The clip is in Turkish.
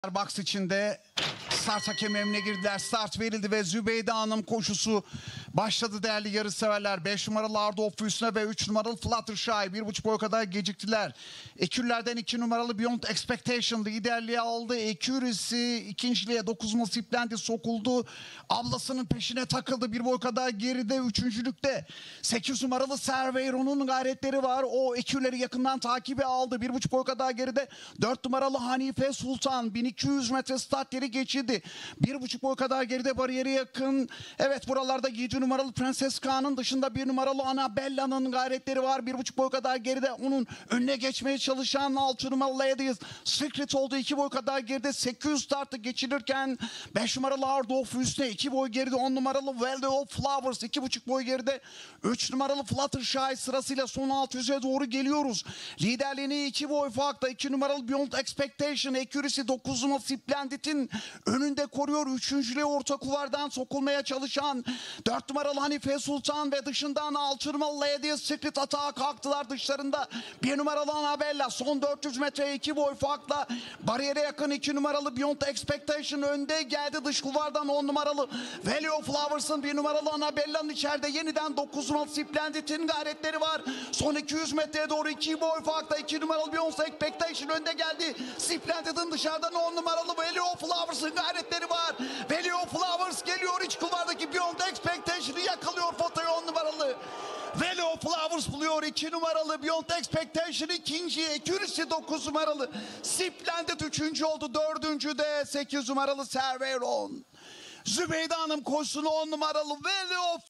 Box içinde start hakemi emrine girdiler. Start verildi ve Zübeyde Hanım koşusu başladı değerli yarışseverler. 5 numaralı Arda of üstüne ve 3 numaralı Fluttershy 1,5 boy kadar geciktiler. Ekürlerden 2 numaralı Beyond Expectation liderliği aldı. Ekürisi ikinciliğe 9 nasiplendi, sokuldu. Ablasının peşine takıldı. 1 boy kadar geride üçüncülükte. 8 numaralı Cerveiro'nun gayretleri var. O ekürleri yakından takibe aldı. 1,5 boy kadar geride 4 numaralı Hanife Sultan 1200 metre start yeri geçirdi. 1,5 boy kadar geride bariyere yakın. Evet, buralarda 7 numaralı Prenses Kağan'ın dışında 1 numaralı Annabella'nın gayretleri var. 1,5 boy kadar geride onun önüne geçmeye çalışan 6 numaralı Ladies Secret oldu. 2 boy kadar geride 800 startı geçirirken 5 numaralı Arda of üstüne 2 boy geride 10 numaralı Valley of Flowers 2,5 boy geride 3 numaralı Fluttershy sırasıyla son 600'e doğru geliyoruz. Liderliğini 2 boy farkla 2 numaralı Beyond Expectation Accuracy 9 Splendid'in önünde koruyor. Üçüncülüğe orta kulvardan sokulmaya çalışan 4 numaralı Hanife Sultan ve dışından 6 numaralı Ladies Secret atağa kalktılar dışlarında. 1 numaralı Annabella son 400 metreye 2 boy farkla bariyere yakın 2 numaralı Beyond Expectation önde geldi. Dış kulvardan 10 numaralı Valley of Flowers'ın 1 numaralı Annabella'nın içeride yeniden 9 numaralı Splendid'in gayretleri var. Son 200 metreye doğru 2 boy farkla 2 numaralı Beyond Expectation önde geldi. Splendid'in dışarıdan 10 numaralı Valley of Flowers'ın gayretleri var. Valley of Flowers geliyor, iç kulvardaki Beyond Expectation'ı yakalıyor fotoyu 10 numaralı. Valley of Flowers buluyor 2 numaralı Beyond Expectation ikinci, Accuracy 9 numaralı Splendid 3. oldu. 4. de 8 numaralı Cerveiron. Zübeyde Hanım koşusunu 10 numaralı Valley of